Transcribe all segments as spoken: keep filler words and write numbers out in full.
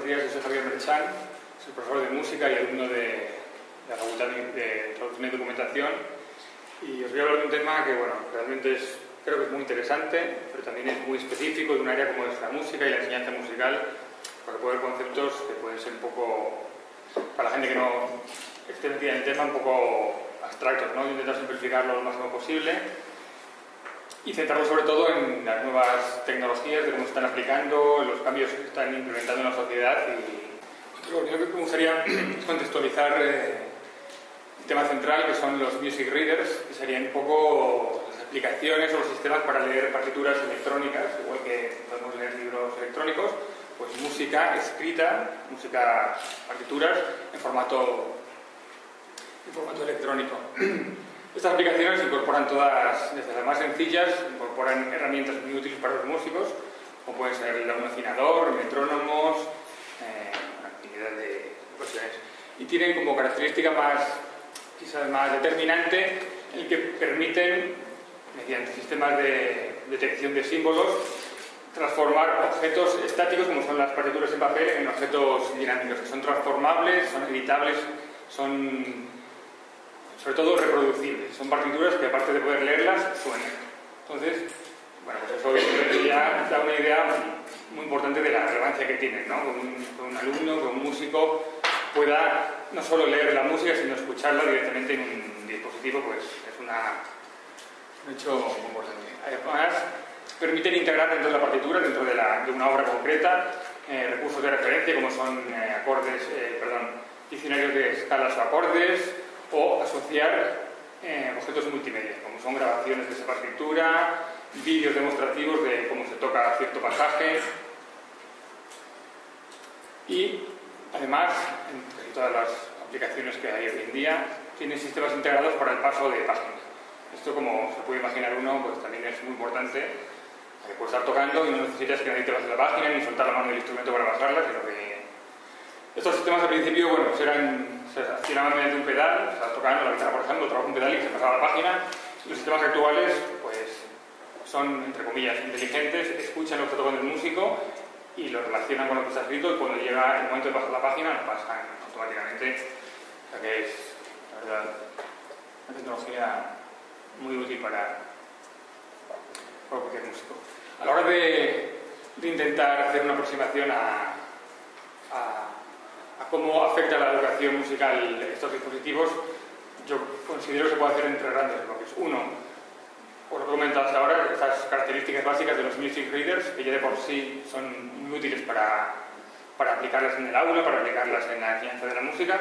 buenos días, yo soy Javier Merchan, soy profesor de música y alumno de, de la Facultad de Traducción y Documentación, y os voy a hablar de un tema que, bueno, realmente es, creo que es muy interesante, pero también es muy específico de un área como es la música y la enseñanza musical, porque puede haber conceptos que pueden ser un poco, para la gente que no esté metida en el tema, un poco abstractos, ¿no? Intentar simplificarlo lo máximo posible y centrarlo sobre todo en las nuevas tecnologías, de cómo se están aplicando, los cambios que están implementando en la sociedad. Y lo primero que me gustaría es contextualizar eh, el tema central, que son los music readers, que serían un poco las aplicaciones o los sistemas para leer partituras electrónicas, igual que podemos leer libros electrónicos, pues música escrita, música, partituras en formato, en formato electrónico. Estas aplicaciones incorporan todas, desde las más sencillas, incorporan herramientas muy útiles para los músicos, como pueden ser el afinador, metrónomos, eh, una actividad de cuestiones. Y tienen como característica más, quizás más determinante, el que permiten, mediante sistemas de detección de símbolos, transformar objetos estáticos, como son las partituras en papel, en objetos dinámicos, que son transformables, son editables, son sobre todo reproducibles. Son partituras que, aparte de poder leerlas, suenan. Entonces, bueno, pues eso ya da una idea muy importante de la relevancia que tienen, ¿no? Que un, que un alumno, que un músico pueda no solo leer la música, sino escucharla directamente en un dispositivo, pues es una, un hecho muy importante. Además, permiten integrar dentro de la partitura, dentro de, la, de una obra concreta, eh, recursos de referencia como son eh, acordes, eh, perdón, diccionarios de escalas o acordes, o asociar eh, objetos multimedia, como son grabaciones de esa partitura, vídeos demostrativos de cómo se toca cierto pasaje. Y además, en casi todas las aplicaciones que hay hoy en día, tienen sistemas integrados para el paso de páginas. Esto, como se puede imaginar uno, pues también es muy importante, que puedes estar tocando y no necesitas que nadie te pase la página ni soltar la mano del instrumento para pasarla, sino que estos sistemas al principio, bueno, pues eran, se accionaban mediante un pedal, o sea, tocando la guitarra, por ejemplo, tocaba un pedal y se pasaba la página. Los sistemas actuales, pues, son, entre comillas, inteligentes, escuchan lo que está tocando el músico y lo relacionan con lo que está escrito, y cuando llega el momento de pasar la página, lo pasan automáticamente. O sea que es, la verdad, una tecnología muy útil para, para cualquier músico. A la hora de, de intentar hacer una aproximación a, a a cómo afecta la educación musical estos dispositivos, yo considero que se puede hacer entre grandes bloques. Uno, por lo que he comentado hasta ahora, estas características básicas de los music readers, que ya de por sí son muy útiles para, para aplicarlas en el aula, para aplicarlas en la enseñanza de la música.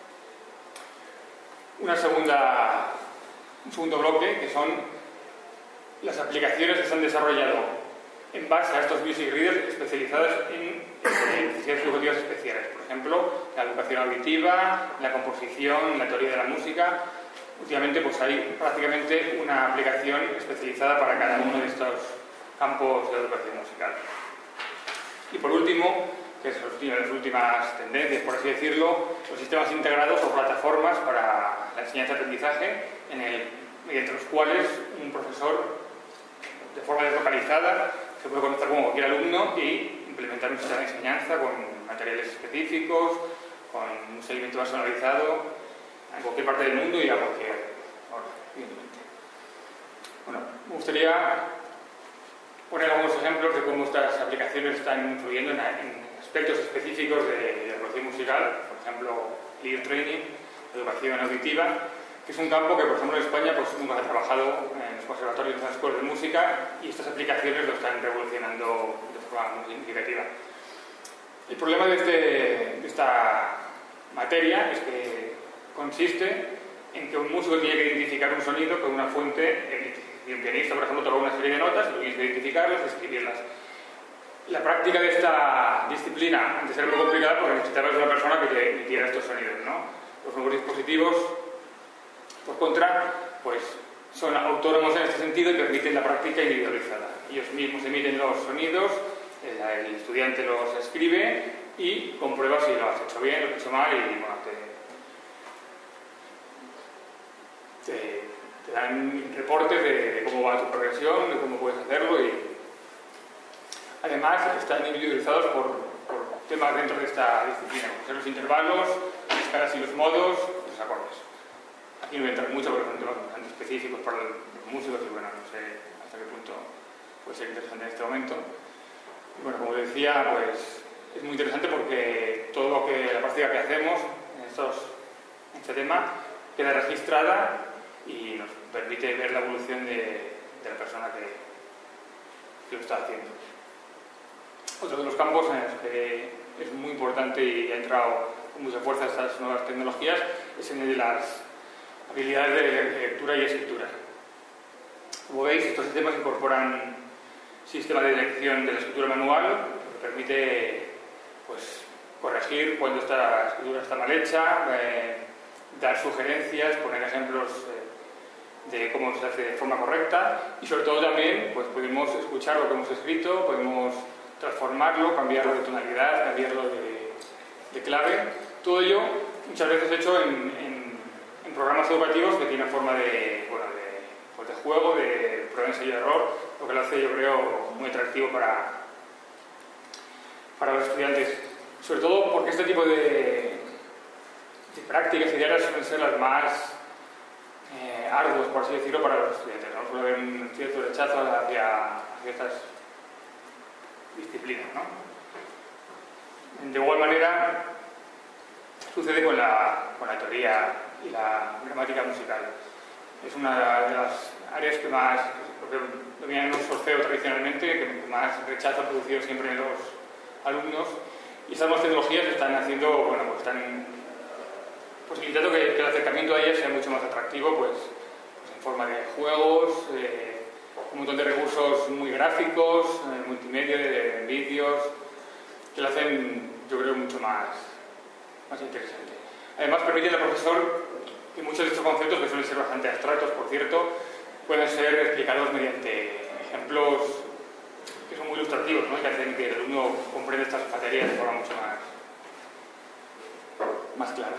Una segunda, un segundo bloque, que son las aplicaciones que se han desarrollado en base a estos music readers especializadas en necesidades educativas especiales. Por ejemplo, la educación auditiva, la composición, la teoría de la música. Últimamente pues hay prácticamente una aplicación especializada para cada uno de estos campos de educación musical. Y por último, que es las últimas tendencias, por así decirlo, los sistemas integrados o plataformas para la enseñanza-aprendizaje, en el, mediante los cuales un profesor, de forma deslocalizada, se puede conectar con cualquier alumno y implementar un sistema de enseñanza con materiales específicos, con un seguimiento personalizado en cualquier parte del mundo y a cualquier hora, evidentemente. Bueno, me gustaría poner algunos ejemplos de cómo estas aplicaciones están influyendo en, en aspectos específicos de, de educación musical, por ejemplo, ear training, educación auditiva, que es un campo que, por ejemplo, en España pues, nunca se ha trabajado en los conservatorios y en las escuelas de música, y estas aplicaciones lo están revolucionando de forma muy significativa. El problema de, este, de esta materia es que consiste en que un músico tiene que identificar un sonido con una fuente emite. Y un pianista, por ejemplo, toca una serie de notas, y tienes que identificarlas y escribirlas. La práctica de esta disciplina antes era muy complicada porque necesitabas una persona que te emitiera estos sonidos, ¿no? Los nuevos dispositivos, por contra, pues son autónomos en este sentido y permiten la práctica individualizada. Ellos mismos emiten los sonidos, el estudiante los escribe y comprueba si lo has hecho bien, lo has hecho mal, y bueno, te, te, te dan reportes de, de cómo va tu progresión, de cómo puedes hacerlo. Y además están individualizados por, por temas dentro de esta disciplina, como son los intervalos, las escalas y los modos, los acordes. Aquí no voy a entrar mucho porque son temas bastante específicos para los músicos y bueno, no sé hasta qué punto puede ser interesante en este momento. Y bueno, como decía, pues es muy interesante porque todo lo que, la práctica que hacemos en, estos, en este tema queda registrada y nos permite ver la evolución de, de la persona que, que lo está haciendo. Otro de los campos en los que es muy importante y ha entrado con mucha fuerza estas nuevas tecnologías es en el de las habilidades de lectura y escritura. Como veis, estos sistemas incorporan sistema de dirección de la escritura manual, que permite pues, corregir cuando esta la escritura está mal hecha, eh, dar sugerencias, poner ejemplos eh, de cómo se hace de forma correcta y sobre todo también pues, podemos escuchar lo que hemos escrito, podemos transformarlo, cambiarlo de tonalidad, cambiarlo de, de clave. Todo ello muchas veces hecho en, en, en programas educativos que tienen forma de, bueno, de, pues de juego, de prueba, ensayo y error, lo que lo hace yo creo muy atractivo para, para los estudiantes. Sobre todo porque este tipo de, de prácticas y diarias suelen ser las más eh, arduas, por así decirlo, para los estudiantes, ¿no? Suele haber un cierto rechazo hacia, hacia estas disciplinas, ¿no? De igual manera sucede con la, con la teoría y la gramática musical. Es una de las áreas que más, lo que dominan un solfeo tradicionalmente, que más rechazo ha producido siempre en los alumnos, y estas nuevas tecnologías están haciendo, bueno, pues están posibilitando que, que el acercamiento a ellas sea mucho más atractivo, pues, pues en forma de juegos, eh, un montón de recursos muy gráficos, eh, multimedia, de, de vídeos, que lo hacen, yo creo, mucho más, más interesante. Además, permiten al profesor que muchos de estos conceptos, que suelen ser bastante abstractos, por cierto, pueden ser explicados mediante ejemplos que son muy ilustrativos, ¿no? Que hacen que el alumno comprenda estas materias de forma mucho más, más clara.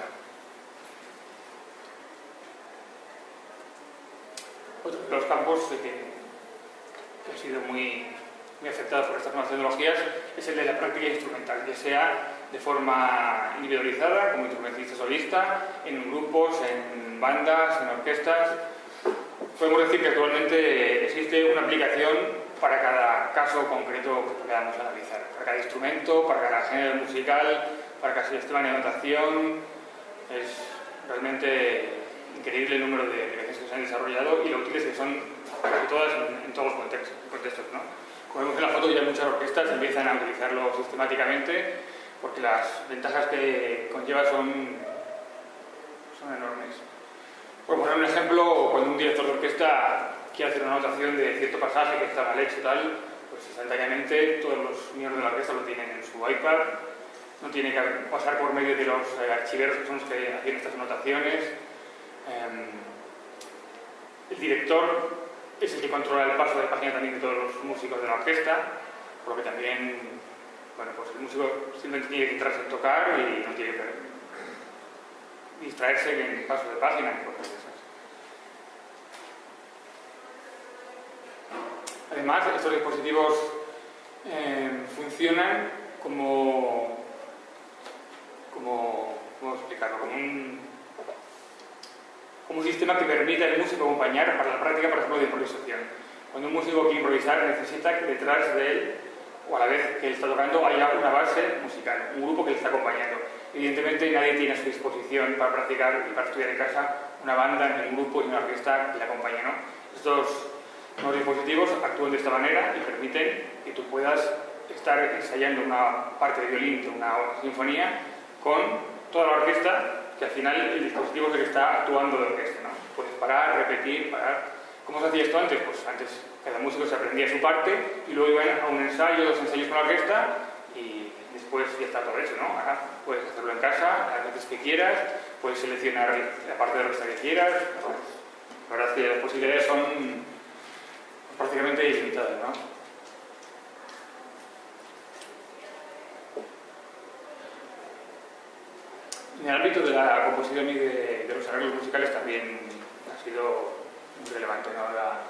Otro de los campos de que, que ha sido muy, muy afectado por estas nuevas tecnologías es el de la práctica instrumental, ya sea de forma individualizada, como instrumentista solista, en grupos, en bandas, en orquestas. Podemos decir que actualmente existe una aplicación para cada caso concreto que podamos analizar, para cada instrumento, para cada género musical, para cada sistema de notación. Es realmente increíble el número de aplicaciones que se han desarrollado y lo útiles que son casi todas en, en todos los contextos, contextos, ¿no? Como vemos en la foto, ya muchas orquestas empiezan a utilizarlo sistemáticamente porque las ventajas que conlleva son, son enormes. Por poner un ejemplo, cuando un director de orquesta quiere hacer una notación de cierto pasaje que está mal hecho y tal, pues instantáneamente todos los miembros de la orquesta lo tienen en su iPad, no tiene que pasar por medio de los eh, archiveros que son los que hacen estas anotaciones. Eh, el director es el que controla el paso de página también de todos los músicos de la orquesta, por lo que también, bueno, pues el músico simplemente tiene que centrarse en tocar y no tiene que distraerse en el paso de página y cosas de esas. Además, estos dispositivos eh, funcionan como, como, ¿cómo explicarlo? Como un, como un sistema que permite al músico acompañar para la práctica, por ejemplo, de improvisación. Cuando un músico quiere improvisar, necesita que detrás de él, o a la vez que él está tocando, haya una base musical, un grupo que le está acompañando. Evidentemente, nadie tiene a su disposición para practicar y para estudiar en casa una banda, ni un grupo, ni una orquesta que le acompañe, ¿no? Estos nuevos dispositivos actúan de esta manera y permiten que tú puedas estar ensayando una parte de violín de una sinfonía con toda la orquesta, que al final el dispositivo es el que está actuando de orquesta, ¿no? Puedes parar, repetir, parar. ¿Cómo se hacía esto antes? Pues antes cada músico se aprendía su parte y luego iban a un ensayo, dos ensayos con la orquesta y después ya está todo hecho, ¿no? Ahora puedes hacerlo en casa, las veces que quieras, puedes seleccionar la parte de la orquesta que quieras. La verdad es que las posibilidades son prácticamente ilimitadas, ¿no? En el ámbito de la composición y de, de los arreglos musicales también ha sido muy relevante, ¿no? la,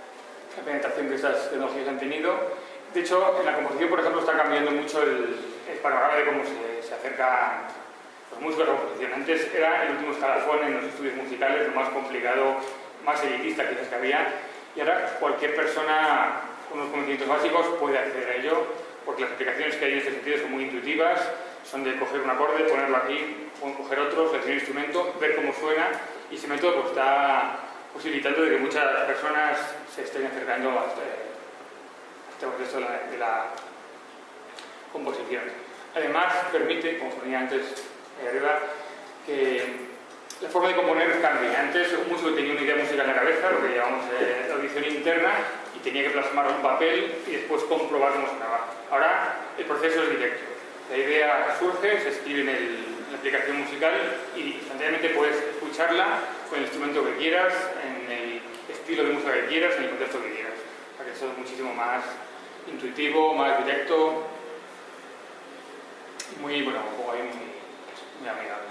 la penetración que estas tecnologías han tenido. De hecho, en la composición, por ejemplo, está cambiando mucho el, el panorama de cómo se, se acercan los músicos a la composición. Antes era el último escalafón en los estudios musicales, lo más complicado, más elitista quizás que había, y ahora cualquier persona con unos conocimientos básicos puede acceder a ello, porque las aplicaciones que hay en este sentido son muy intuitivas, son de coger un acorde, ponerlo aquí, pueden coger otro, seleccionar el instrumento, ver cómo suena, y ese método pues, está posibilitando de que muchas personas se estén acercando a este, a este proceso de la, de la composición. Además, permite, como ponía antes ahí arriba, que la forma de componer cambie. Antes un músico tenía una idea musical en la cabeza, lo que llamamos eh, audición interna, y tenía que plasmarlo en un papel y después comprobar cómo sonaba. Ahora el proceso es directo. La idea surge, se escribe en, el, en la aplicación musical y instantáneamente puedes escucharla con el instrumento que quieras, en el estilo de música que quieras, en el contexto que quieras. O sea que eso es muchísimo más intuitivo, más directo, muy, bueno, un poco ahí muy, muy amigable.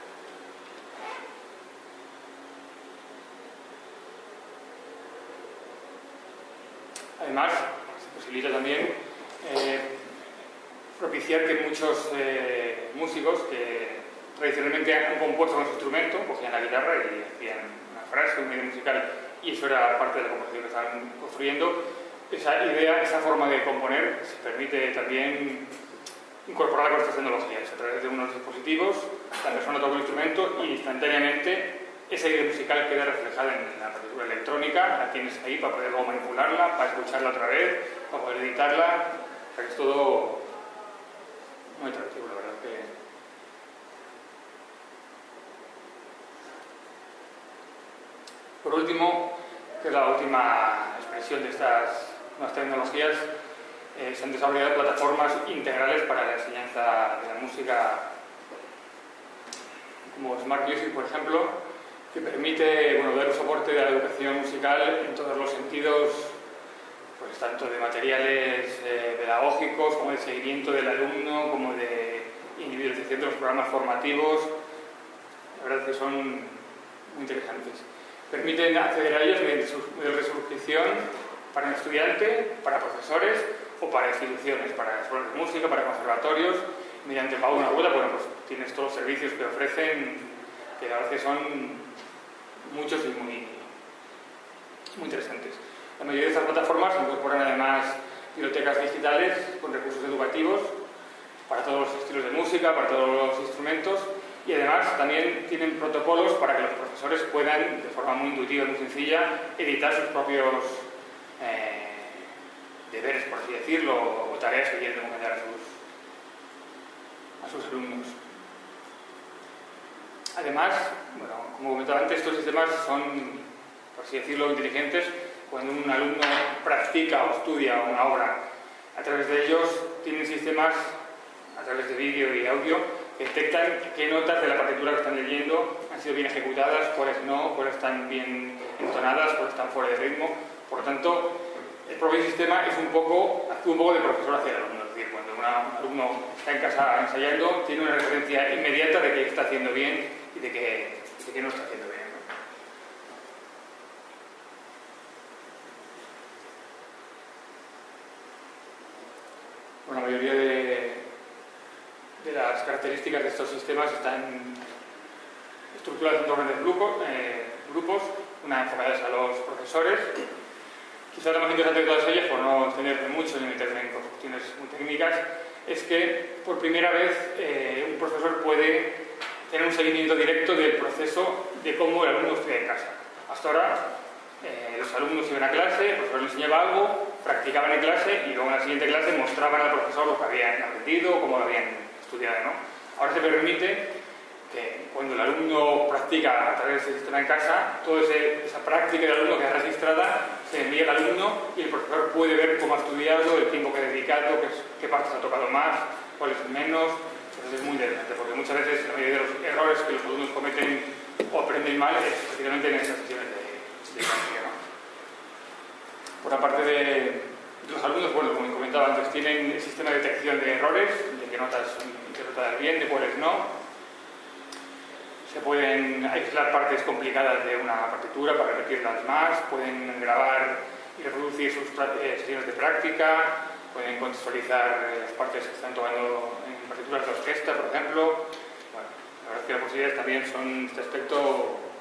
Además, se posibilita también eh, propiciar que muchos eh, músicos que tradicionalmente han compuesto con su instrumento, cogían la guitarra y hacían una frase, un medio musical, y eso era parte de la composición que estaban construyendo. Esa idea, esa forma de componer, se permite también incorporarla con estas tecnologías. A través de unos dispositivos, la persona toca un instrumento y instantáneamente esa idea musical queda reflejada en la partitura electrónica, la tienes ahí para poder luego manipularla, para escucharla otra vez, para poder editarla. O sea que es todo muy atractivo, la verdad que... Por último, que es la última expresión de estas nuevas tecnologías, eh, se han desarrollado plataformas integrales para la enseñanza de la música, como Smart Music, por ejemplo, que permite bueno, dar un soporte de la educación musical en todos los sentidos, pues tanto de materiales eh, pedagógicos, como de seguimiento del alumno, como de individualización de los programas formativos. La verdad es que son muy interesantes. Permiten acceder a ellos mediante de suscripción para un estudiante, para profesores o para instituciones, para escuelas de música, para conservatorios. Mediante pago de una cuota, bueno, pues tienes todos los servicios que ofrecen, que la verdad es que son muchos y muy, muy interesantes. La mayoría de estas plataformas incorporan además bibliotecas digitales con recursos educativos para todos los estilos de música, para todos los instrumentos, y además también tienen protocolos para que los profesores puedan, de forma muy intuitiva y muy sencilla, editar sus propios eh, deberes, por así decirlo, o tareas que quieren encomendar a sus, a sus alumnos. Además, bueno, como comentaba antes, estos sistemas son, por así decirlo, inteligentes. Cuando un alumno practica o estudia una obra, a través de ellos tienen sistemas, a través de vídeo y audio, que detectan qué notas de la partitura que están leyendo han sido bien ejecutadas, cuáles no, cuáles están bien entonadas, cuáles están fuera de ritmo. Por lo tanto, el propio sistema es un poco, actúa un poco de profesor hacia el alumno. Es decir, cuando un alumno está en casa ensayando, tiene una referencia inmediata de que está haciendo bien y de que, de que no está haciendo bien. Bueno, la mayoría de, de las características de estos sistemas están estructuradas en dos grandes grupos, eh, grupos, una enfocadas a los profesores. Quizás la más interesante de todas ellas, por no extenderme mucho ni meterme en cuestiones muy técnicas, es que por primera vez eh, un profesor puede tener un seguimiento directo del proceso de cómo el alumno estudia en casa. Hasta ahora eh, los alumnos iban a clase, el profesor les enseñaba algo, practicaban en clase y luego en la siguiente clase mostraban al profesor lo que habían aprendido, cómo lo habían estudiado, ¿no? Ahora se permite que cuando el alumno practica a través del sistema en casa, toda esa práctica del alumno queda registrada, se envía al alumno y el profesor puede ver cómo ha estudiado, el tiempo que ha dedicado, qué, qué partes ha tocado más, cuáles menos. Entonces es muy interesante, porque muchas veces la mayoría de los errores que los alumnos cometen o aprenden mal es precisamente en esas sesiones de, de práctica, ¿no? Por la parte de, de los alumnos, bueno, como comentaba antes, tienen el sistema de detección de errores, de qué notas son interpretadas bien, de cuáles no. Se pueden aislar partes complicadas de una partitura para repetirlas más, pueden grabar y reproducir sus eh, sesiones de práctica, pueden contextualizar las partes que están tocando en partituras de orquesta, por ejemplo. Bueno, la verdad es que las posibilidades también son, en este aspecto,